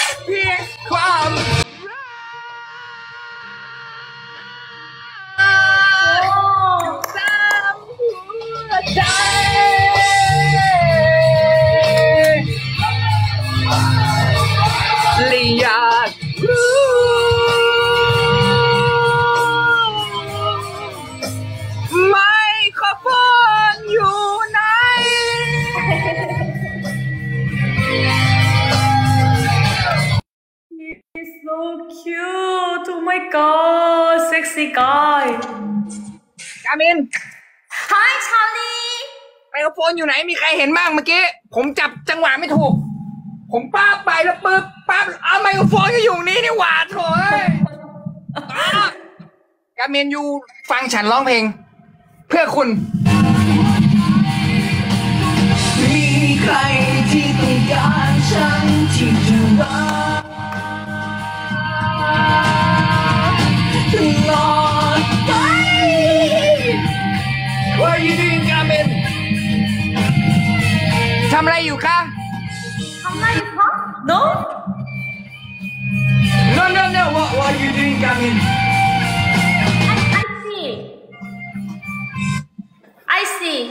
เพียงความตามหัวใจและอยากรู้ไมโครโฟนอยู่ไหน He's so cute. Oh my god, sexy guy. กามิน Hi, Charlie. ไมโครโฟนอยู่ไหนมีใครเห็นบ้างเมื่อกี้ผมจับจังหวะไม่ถูกผมป้าบไปแล้วปึ๊บปั๊บเอาไมโครโฟนก็อยู่นี่นี่หว่าโถ่เอ้ยกามินอยู่ฟังฉันร้องเพลงเพื่อคุณมีใครที่ต้องการฉันที่จะรักตลอดไป What are you doing กามินทำอะไรอยู่คะ How huh? No? No, no, no. What are you doing, Gamin? I see. I see.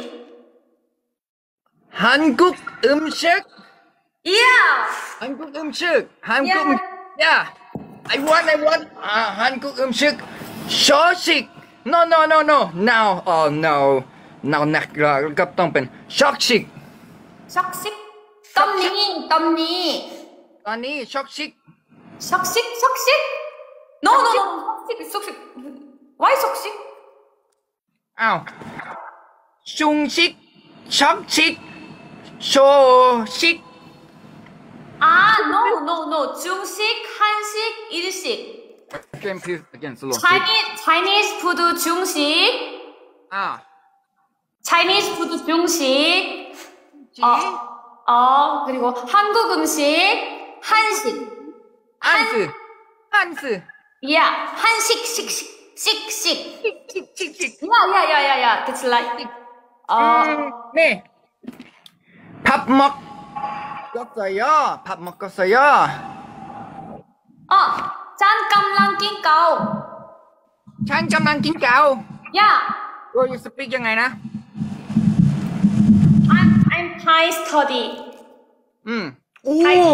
한국 음식? Yeah. 한국 음식. 한국 Yeah. Yeah. I want. 한국 음식. 소식. No, no, no, no. Now, oh no. Now หนักแล้วก็ต้องเป็นช็อกชิก Soksik. Tomni. ตอนนี้ช็อกชิก Soksik. No. Soksik. Why soksik? อ้าวซุงชิกช็อกชิกโชชิก Ah, no. 중식, 한식, 일식. Again, please. Again, slow. Chinese food 중식. อ้าว Chinese food 중식. 그리고 한국 음식, 한식. 한스. Yeah, 한식, 식. Yeah. That's like. นี่ผับหมกก็ใส่ย่อผับหมกก็ใส่ย่อ 짠감랑 낑까오. ฉันกำลังกินเกา Yeah, โอ้ยสปีกยังไงนะ I'm Thai study. อู้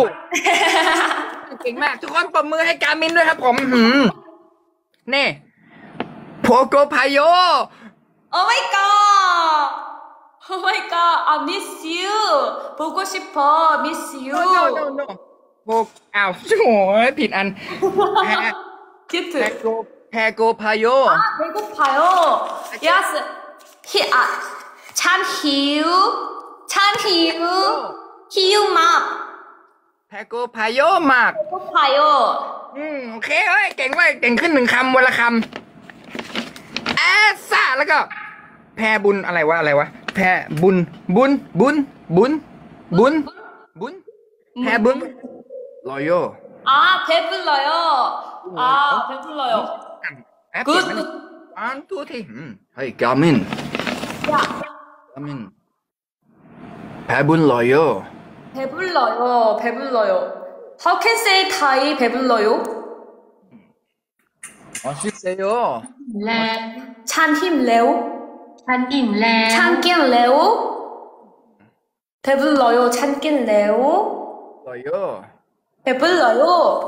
เก่งมากทุกคนปรบมือให้กามินด้วยครับผมนี่โพโกพายโย Oh my god, I miss you. 보고 싶어, miss you. no โพอ้าวโอ้ยผิดอันแพ 큐트. โกพายโย 배고파요. Yes. 희유 막. แพโกพายโยมาก 배고파요. โอเคเฮ้ยเก่งเว้ยเก่งขึ้น1 คำวันละคำซ่าแล้วก็แพรบุญอะไรวะแพรบุญแพรบุญรอยโย 배불러요. 배불러요. 굿. อันตัวที่เฮ้ยกามิน 야, แพรบุญรอยโย 배불러요. How can say Thai 배불러요? ชิเซโย 찬힘 레오. ฉันอิ่มแล้ว 찬낀 레오. 배불러요. 찬낀 레오. รอยโย 배불러요.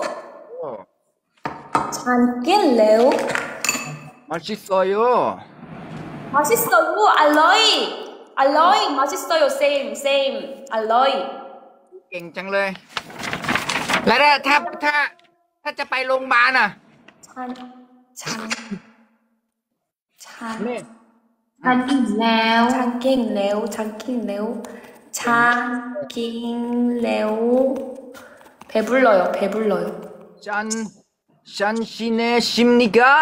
찬낀 레오. มาชิโซโย 맛있어요. 알로이. 맛있어요. Same. 알로이. เก่งจังเลยแล้วถ้าจะไปโรงพยาบาลอ่ะนี่ฉันอิ่มแล้ว 찬낀 레오. 배불러요. ฉันชิเนชิมนิกา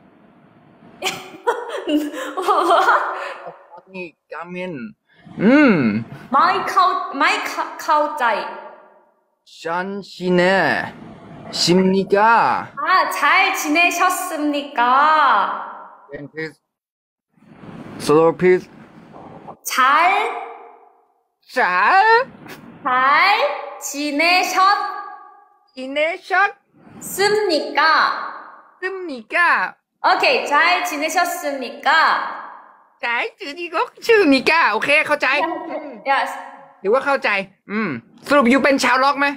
นี่กามิน 마이 카우짜이. ฉันชิเนชิมนิกา 잘 지내셨습니까? Again, please. Slow, please. 잘 잘 지내셨 지내셨? 습니까? 습니까? 오케이, 잘 지내셨습니까? 잘 지내고 습니까? โอเคเข้าใจ Yes. หรือว่าเข้าใจ สรุปยูเป็นชาวล็อกไหม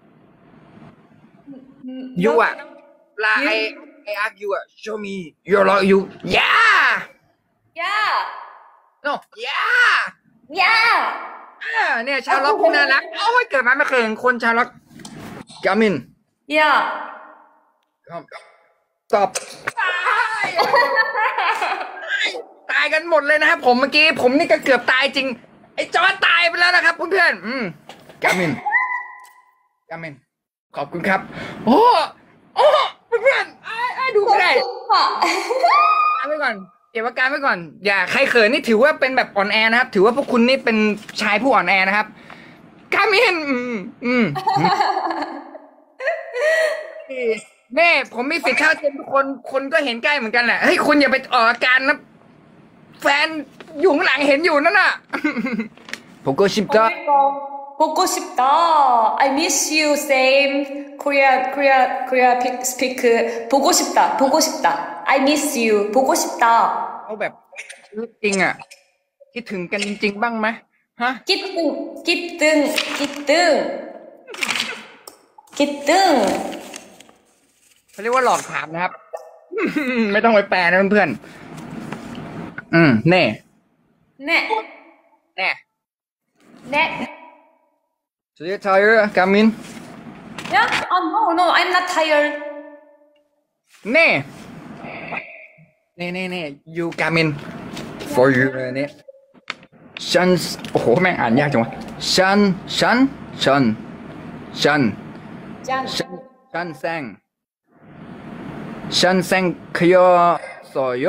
ยูอ่ะเวลาไออาร์ยูอ่ะ show me your lock you yeah Yeah. no yeah Yeah. เนี่ยชาวล็อกคุณน่ารักโอ้ยเกิดมาไม่เคยเห็นคนชาวล็อกกามิน Yeah. ตอบตายกันหมดเลยนะครับผมเมื่อกี้ผมนี่ก็เกือบตายจริงไอ้จอร์จตายไปแล้วนะครับเพื่อนๆกามินขอบคุณครับโอ้เพื่อนๆดูไม่ได้การไว้ก่อนเก็บอาการไว้ก่อนอย่าใครเขินนี่ถือว่าเป็นแบบอ่อนแอนะครับถือว่าพวกคุณนี่เป็นชายผู้อ่อนแอนะครับกามินเน่ผมมีสิทธิ์เท่าเทียมทุกคนก็เห็นใกล้เหมือนกันแหละเฮ้ยคุณอย่าไปออกอาการนะแฟนอยู่ข้างหลังเห็นอยู่นั่นน่ะผมก็ชิปต่อ 보고 싶다. I miss you. Same. Korea speak. 보고 싶다. I miss you. 보고 싶다. เอาแบบจริงอ่ะคิดถึงกันจริงๆบ้างไหมฮะ 기뜬. เขาเรียกว่าหลอกถามนะครับ ไม่ต้องไปแปลนะเพื่อนๆเน่ 네. So you tired, Gamin? Yeah? Oh, no, I'm not tired. เน่ you Gamin for you เนี่ยฉันโอ้โหแม่งอ่านยากจังวะฉันแซงขยอสอย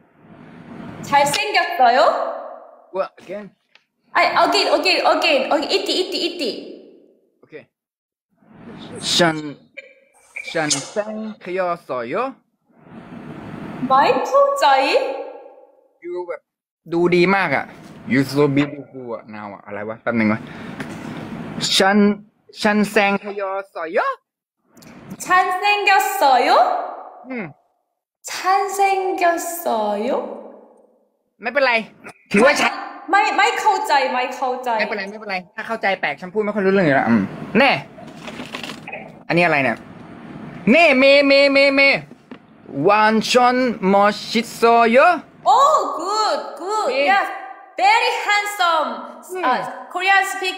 잘생겼어요? What again? again. 이띠. Okay. ฉันแซงขยอสอย 마이클 짜이? you แบบดูดีมากอ่ะ you so beautiful อ่ะ now อ่ะอะไรวะแป๊บนึงวะฉันแซงขยอสอย 잘생겼어요? 잘생겼어요? ไม่เป็นไรถือว่าฉันไม่เข้าใจไม่เป็นไรถ้าเข้าใจแปลกฉันพูดไม่ค่อยรู้เรื่องอยู่แล้วแน่อันนี้อะไรเนี่ยเน่เมวันชอนมอชิโซโย Oh, good. Yes, very handsome. Korean speak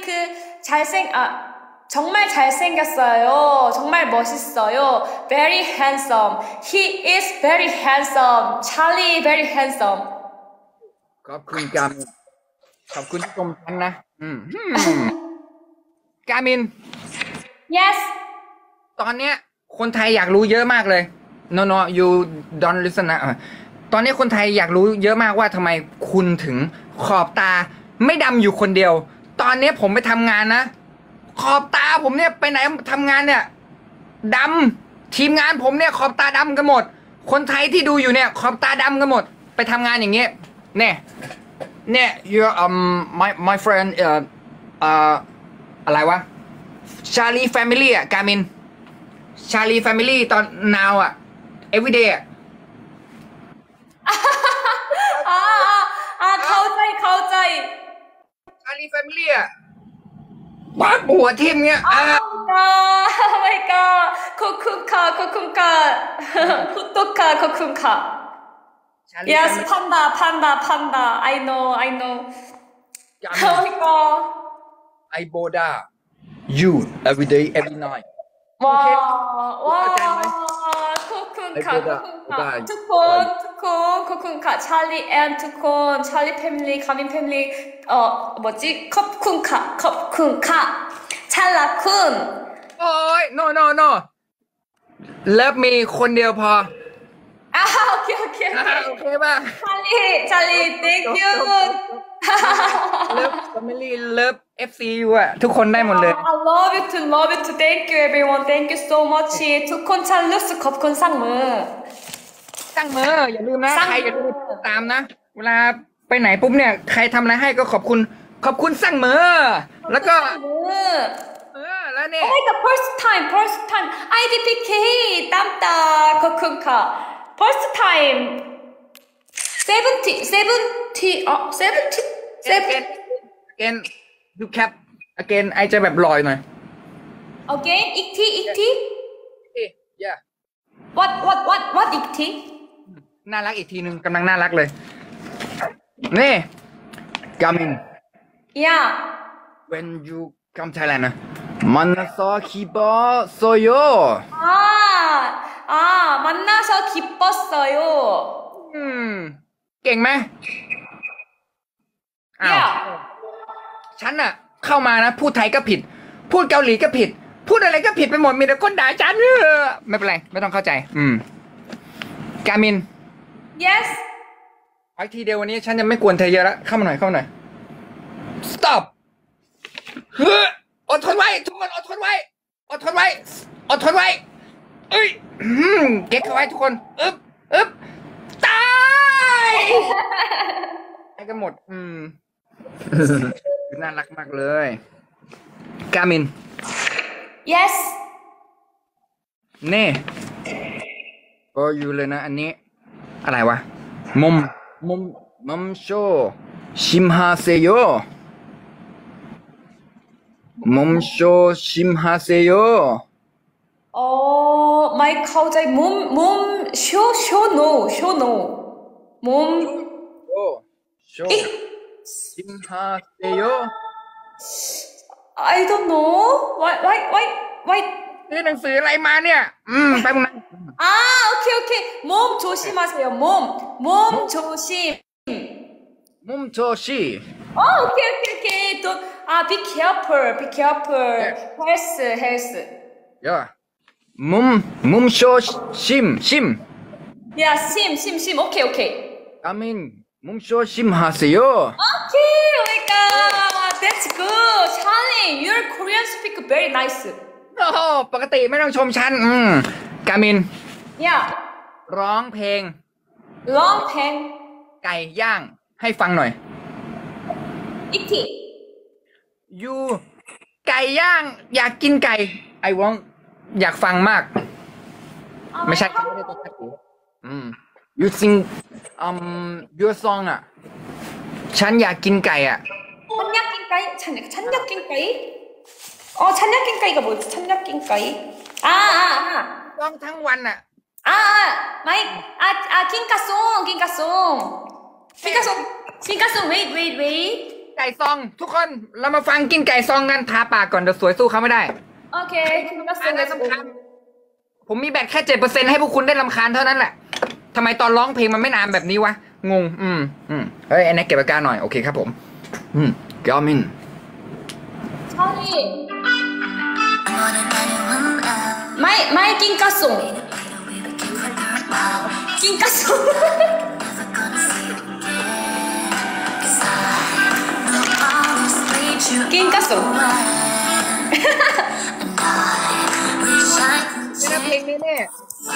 정말 잘생겼어요. 정말 멋있어요. Very handsome. He is very handsome. Charlie very handsome. ขอบคุณกามินขอบคุณที่ชมฉันนะกามิน Yes. ตอนเนี้ยคนไทยอยากรู้เยอะมากเลย no you don't listen นะตอนนี้คนไทยอยากรู้เยอะมากว่าทำไมคุณถึงขอบตาไม่ดำอยู่คนเดียวตอนนี้ผมไปทำงานนะขอบตาผมเนี่ยไปไหนทำงานเนี่ยดำทีมงานผมเนี่ยขอบตาดำกันหมดคนไทยที่ดูอยู่เนี่ยขอบตาดำกันหมดไปทำงานอย่างเงี้ยเนี่ย your my friend อะไรวะ Charlie Family อ่ะกามิน Charlie Family ตอน now อ่ะ everyday อ่ะเข้าใจ Charlie Family อ่ะบ้าหัวทิ่มเงี้ย Oh my god. 코쿤카. 코쿤카. Yes, panda. I know. Oh my god. I boda you every day every night 와. 보다. 투콘, 코쿤카, 찰리 앤 투콘, 찰리 패밀리, 가민 패밀리, 컵쿤카, 찰라쿤. โอ้ย no love me คนเดียวพอ 오케이. โอเคป่ะ 찰리, thank you. love family love FC อยู่อ่ะทุกคนได้หมดเลย I love you too. Thank you everyone. Thank you so much. 투콘 찰루스 컵쿤 상무. ตั้งมืออย่าลืมนะใครอย่าลืมติดตามนะเวลาไปไหนปุ๊บเนี่ยใครทำอะไรให้ก็ขอบคุณสั่งมือแล้วก็แล้วเนี่ย Oh my god, first time. IDPK, 땀따, 거쿤카. First time. 70, again you cap again ไอจะแบบลอยหน่อย Again, ikti? yeah What ikti? น่ารักอีกทีนึงกำลังน่ารักเลยนี่กามิน Yeah. when you come Thailand นะมันซอคีบอโซโย 만나서 기뻤어요. เก่งไหมอ้าว Yeah. ฉันอะเข้ามานะพูดไทยก็ผิด พูดเกาหลีก็ผิด พูดอะไรก็ผิดไปหมดมีแต่คนด่าฉันไม่เป็นไรไม่ต้องเข้าใจกามิน Yes. ไอ้ทีเดียววันนี้ฉันจะไม่กวนเธอเยอะแล้วเข้ามาหน่อยstop อดทนไว้ทุกคนอดทนไว้เอ้ยเก็บเข้าไว้ทุกคนอึบตายให้กันหมดน่ารักมากเลยกามิน Yes. นี่ก็อยู่เลยนะอันนี้อะไรวะมมโชชิมฮาเซโยมมโชชิมฮาเซโย 마이 카우자이 몸 쇼노. 몸 โอ้โชชิมฮาเซโย I don't know. Why? นี่หนังสืออะไรมาเนี่ยแป๊บนึง 오케이. 몸 조심하세요. 몸 조심. มุมโชชิ 오케이. Don't. Be careful. Health. ย่ามุมโชชิม Yeah, 심. 오케이. กามินมุมโชชิมฮาเซโย Okay, oh my god, that's good. Shani, your Korean speak very nice. โอ้โหปกติไม่ต้องชมฉันกามิน Yeah, ร้องเพลง long pen, ไก่ย่างให้ฟังหน่อย ikti. ยูไก่ย่างอยากกินไก่ไอวองอยากฟังมาก ไม่ใช่ไม่ได้ตัวคัดหูyou sing your song อ่ะฉันอยากกินไก่อ่ะ 찬약긴가이? 찬약긴가이가 뭐지? 찬약긴가이? ร้องทั้งวันอ่ะ 마이, 킹카송, wait. ไก่ซองทุกคนเรามาฟังกินไก่ซองกันทาปากก่อนเดี๋ยวสวยสู้เขาไม่ได้ Okay, อะไร 킹카송, สำคัญผมมีแบตแค่7%ให้พวกคุณได้รำคาญเท่านั้นแหละทำไมตอนร้องเพลงมันไม่นานแบบนี้วะงงเฮ้ยไอ้นักเก็บอาการหน่อยโอเคครับผมกามิน 찬이. 마이 킹카송. 킹카송. เพลงนี้เนี่ย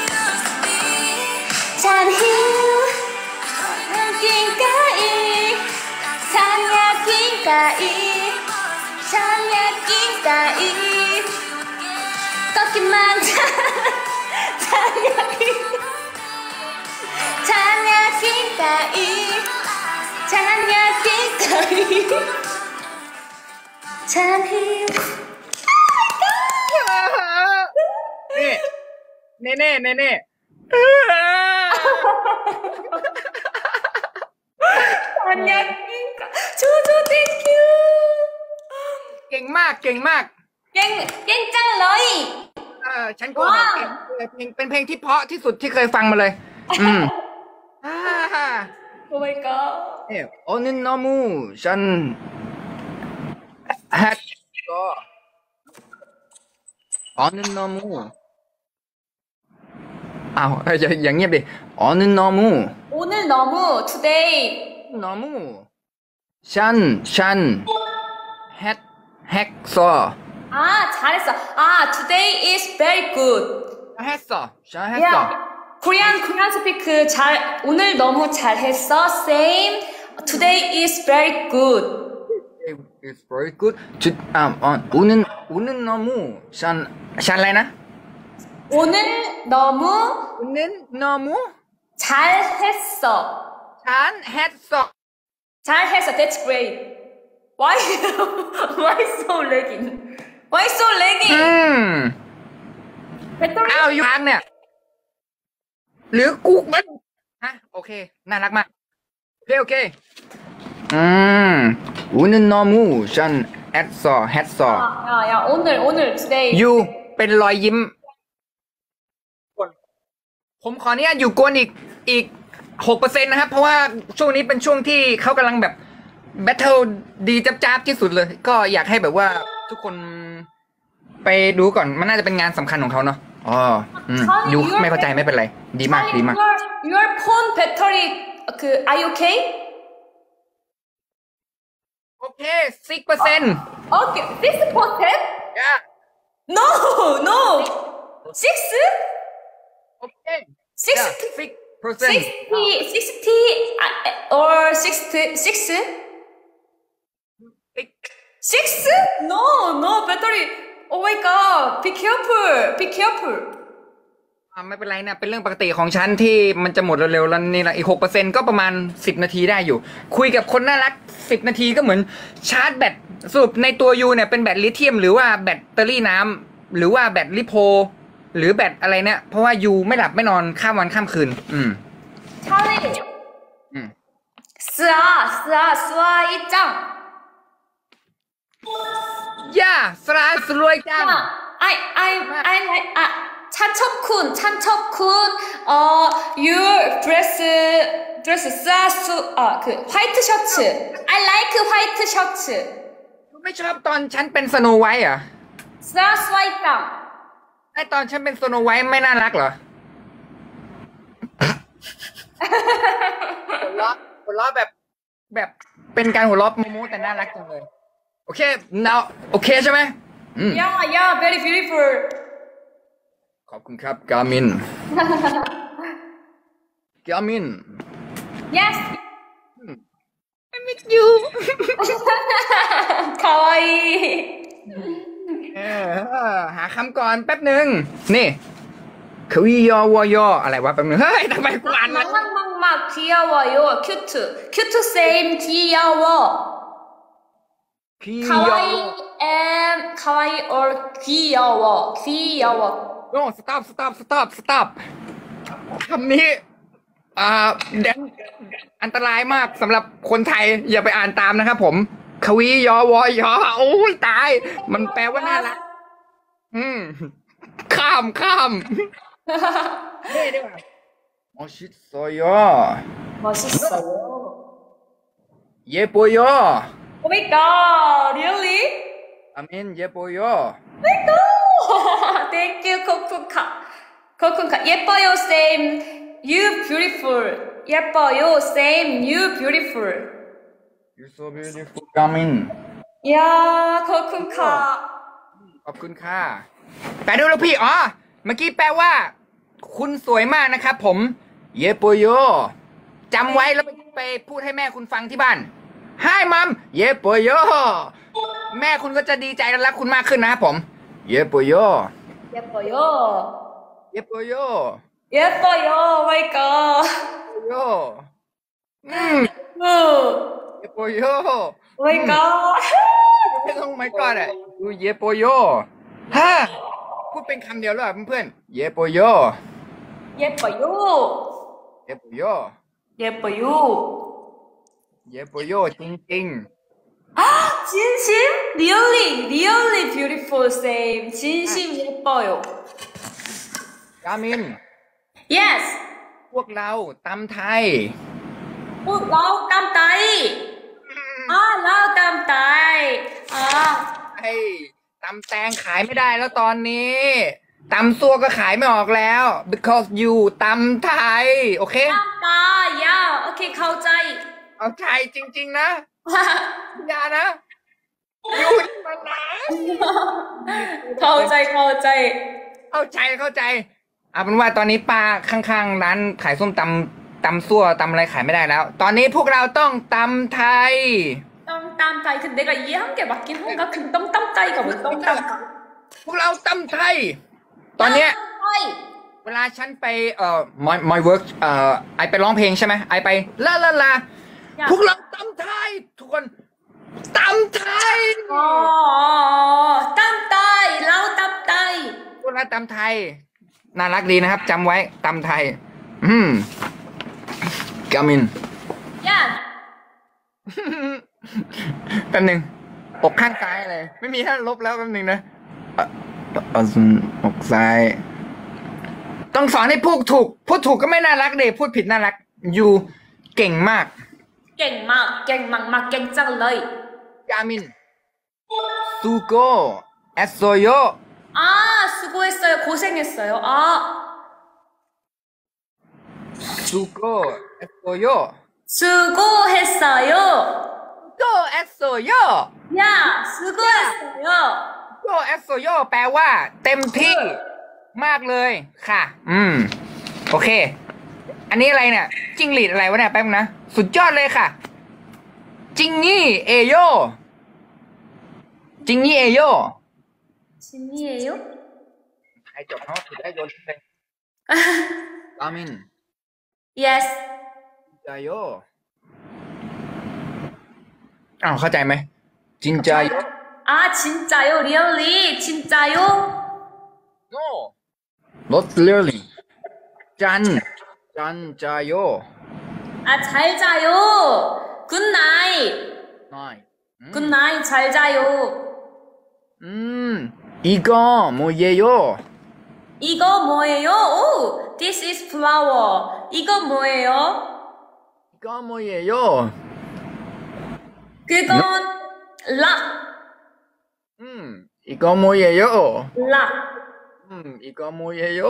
찬히 킹카이 찬약긴가이 꺾기만 찬약긴가이 찬히 เน่ 찬약긴가 조조 땡큐 เก่งมาก 깽짱러이 ฉันก็เป็นเพลงที่เพราะที่สุดที่เคยฟังมาเลย 오마이갓 어느 너무 전 했어 어느 너무อย่างเงียบดิ어느 너무 오늘 너무 today 너무 샨 했어 잘했어 today is very good 했어 yeah. Korean speak 오늘 너무 잘했어 same today is very good It's very good. 오는 너무 샨อะไรนะ 오늘 너무 오는 너무 잘했어. 잘했어. 잘했어. That's great. Why why so lagging? Why so lagging? 배터리 อ้าวอยู่ทางเนี่ย หรือกูมันฮะโอเค น่ารักมาก โอเค 오는 너무 했어. 야, 오늘 today. ยูเป็นรอยยิ้ม ผมขออนุญาตอยู่กวนอีก 6% นะครับ เพราะว่าช่วงนี้เป็นช่วงที่เขากำลังแบบแบทเทิลดีจับที่สุดเลย ก็อยากให้แบบว่าทุกคนไปดูก่อน มันน่าจะเป็นงานสำคัญของเขาเนาะอ๋อยูไม่เข้าใจไม่เป็นไร ดีมาก Your phone battery are you okay? โอเค 6% Okay, 6%? yeah No. 6? โอเค 60? 6% 60 or 6? 6? No, battery. Oh my god, be careful. ไม่เป็นไรนะเป็นเรื่องปกติของฉันที่มันจะหมดเร็วๆแล้วนี่แหละอีก 6% ก็ประมาณ10 นาทีได้อยู่ คุยกับคนน่ารัก10 นาทีก็เหมือนชาร์จแบตสรุปในตัวยูเนี่ยเป็นแบตลิเธียมหรือว่าแบตเตอรี่น้ำหรือว่าแบตลิโพหรือแบตอะไรเนี่ยเพราะว่ายูไม่หลับไม่นอนข้ามวันข้ามคืน 찰리. 스아 이짱. ย่าสลาสรวยจัง I like 찬첩쿤. Your dress 스아수 화이트 셔츠. I like 화이트 셔츠. ไม่ชอบตอนฉันเป็นสโนไวท์เหรอ 스아수 이짱. ไอตอนฉันเป็นสโนไวท์ไม่น่ารักเหรอ หัวเราะแบบเป็นการหัวเราะมูแต่น่ารักจังเลยโอเค now โอเคใช่ไหม Yeah, very beautiful. ขอบคุณครับกามิน Yes. I miss you 가와이. หาคำก่อนแป๊บหนึ่งนี่ควียอวอยออะไรวะแป๊บหนึ่งเฮ้ยทำไมกูอ่านมัน 막 귀여워요. 큐트 same 귀여워. 가와이 or 귀여워. no stop คำนี้แดนอันตรายมากสำหรับคนไทยอย่าไปอ่านตามนะครับผมควียอวอยอโอ้ยตายมันแปลว่าน่ารักข้ามนี่ดีกว่า 멋있어요. 예뻐요 Oh my god, really? 아멘 예뻐요 Oh my god. Thank you, 코쿤카. 예뻐요, same. You beautiful. 예뻐요, same. You beautiful. You're so beautiful 가민 야, 코쿤카. ขอบคุณค่ะแปลดูลูกพี่เมื่อกี้แปลว่า คุณสวยมากนะครับผมเยโปโยจำไว้แล้วไปพูดให้แม่คุณฟังที่บ้าน Hi mom เยโปโยแม่คุณก็จะดีใจและรักคุณมากขึ้นนะครับผมเยโปโย 예뻐요. Oh my god. โยเยโปโย Oh my god. ไม่ต้องไม่ก่อนดูเยโปโยพูดเป็นคำเดียวเลยเพื่อนๆเยโปโย 예뻐요. เยโปโย 예뻐요. เยโปโยจริง 진심? Really beautiful, same. 진심 예뻐요. กามิน Yes. พวกเราตำไทย 라우 깜따이. 라우 깜따이. ไอ้ตำแตงขายไม่ได้แล้วตอนนี้ตำซัวก็ขายไม่ออกแล้ว because you ตำไทยโอเค 깜따. 야, 오케이, 가오짜이. เอาไทยจริงๆนะอย่านะยูมันนะ 가오짜이. เข้าใจเอาเป็นว่าตอนนี้ป้าข้างๆร้านขายส้มตำซั่วตำอะไรขายไม่ได้แล้ว ตอนนี้พวกเราต้องตำไทย 깜따. 땀따이. 근데 내가 이해한 게 맞긴 한가? 그 똥땀따이가 왜 똥땀따이? พวกเราตำไทย ตอนเนี้ย 땀따이. เวลาฉันไปmy work ไอไปร้องเพลงใช่ไหมไอไปลาลาลาพวกเราตำไทย ทุกคนตำไทย 땀따이. 라우 땀따이. พวกเราตำไทย น่ารักดีนะครับจำไว้ตำไทย กามิน 야. แป๊บหนึงอกข้างซ้ายอะไรไม่มีให้ลบแล้วแป๊บหนึงนะอกซ้าย ต้องสอนให้พูดถูก พูดถูกก็ไม่น่ารักเดพูดผิดน่ารัก อยู่เก่งมาก 깽막. 깽막막 깽짱러이. กามินซูโกเอสโซโย 아, 수고했어요. 고생했어요. 아. ซูโกเอสโซโย 수고했어요. โกเอสโซโย 야, 수고했어요. โกเอสโซโยแปลว่า เต็มที่มากเลยค่ะ โอเค อันนี้อะไรเนี่ยจิ้งหรีดอะไรวะเนี่ยแป๊บนึงนะ สุดยอดเลยค่ะ จิงงี้เอโยจิงงี้เอโย 진이에요? ใครจบเขาถือได้โยนทิ้งเลยกามิน Yes. จายโยอ้าวเข้าใจไหมจินจายโย 아, 진짜요? Really? 진짜요? no not really จันจายโย 아, 잘 자요. 굿나잇. น้อย 굿나잇, 잘 자요. 이거 뭐예요? 이거 뭐예요? 오, this is flower. 이거 뭐예요? 이거 뭐예요? 그건 락. 이거 뭐예요? 락. 이거 뭐예요?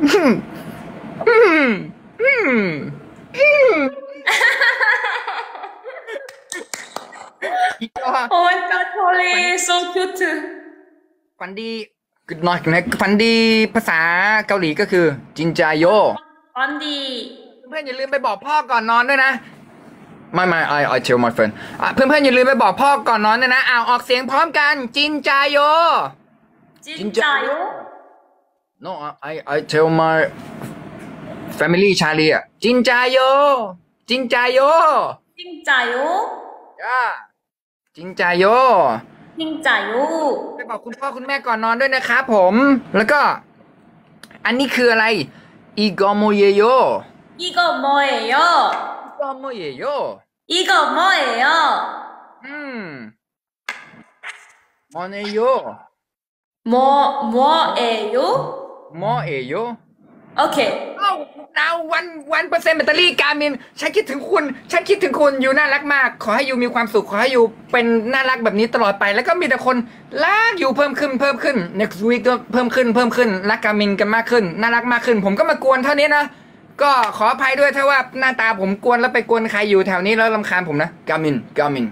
이거 Oh my god, Charlie, so cute. ฟันดีหน่อยนะฟันดีภาษาเกาหลีก็คือจินจายโย 언니. เพื่อนๆอย่าลืมไปบอกพ่อก่อนนอนด้วยนะไม่ I tell my friend เพื่อนๆอย่าลืมไปบอกพ่อก่อนนอนด้วยนะออกเสียงพร้อมกันจินจายโย 진짜요? no I tell my family ชาลีอ่ะจินจายโยจินจายโย 진짜요? จ้าจินจายโย 진짜요? ไปบอกคุณพ่อคุณแม่ก่อนนอนด้วยนะครับผม แล้วก็ อันนี้คืออะไรอีกอโมเยโย 이거 뭐예요? อีกอโมเยโย 이거 뭐예요? มอเนโย 뭐예요? มอเอโย 오케이. เอ้าnow 1% แบตเตอรี่การมินฉันคิดถึงคุณอยู่น่ารักมาก ขอให้อยู่มีความสุขขอให้อยู่เป็นน่ารักแบบนี้ตลอดไป แล้วก็มีแต่คนรักอยู่เพิ่มขึ้น next week ก็เพิ่มขึ้นรักการมินกันมากขึ้นน่ารักมากขึ้น ผมก็มากวนเท่านี้นะก็ขออภัยด้วยถ้าว่าหน้าตาผมกวนแล้วไปกวนใครอยู่แถวนี้แล้วรำคาญผมนะการมิน 까민.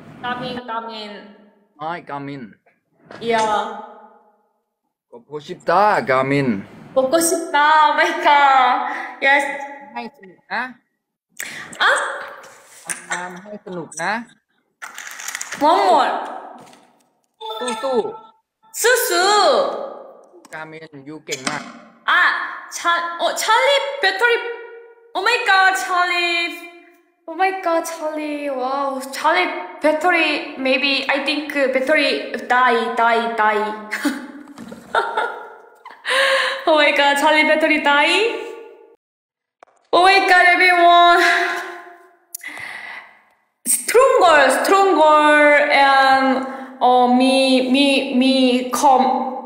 ไอ้การมิน 야. ก็โพชิตาการมิน 먹고 싶다. 마이카. Yes. ให้สนุกนะ 아? ทำให้สนุกนะ One more. สู้ 수수. การมินอยู่เก่งมาก 아, 찰리 배터리. 오 마이 갓, 찰리. 오 마이 갓, 찰리. 와우. 찰리 배터리. Maybe I think battery die. Oh my god, Charlie battery die? Oh my god, everyone. Stronger, and me come